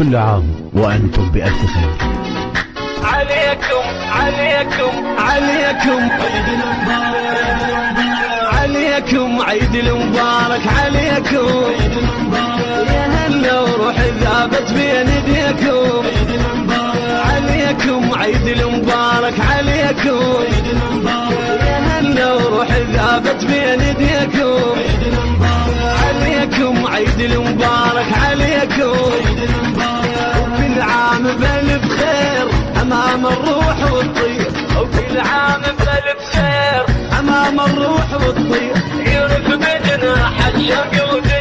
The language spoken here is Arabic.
كل عام وأنتم بألف خير. عليكم عليكم عليكم عيد المبارك، عليكم عيد المبارك، عليكم عيد المبارك، يا هلا وروح ذابت بين يديكم، عيد المبارك عليكم عيد المبارك، عليكم عيد المبارك، يا هلا وروح ذابت بين يديكم، عيد المبارك عليكم عيد المبارك، عليكم عيد المبارك، وكل عام بألف خير أمام الروح والطير، وكل عام بألف خير أمام الروح والطير، عيونك بجناح الشوق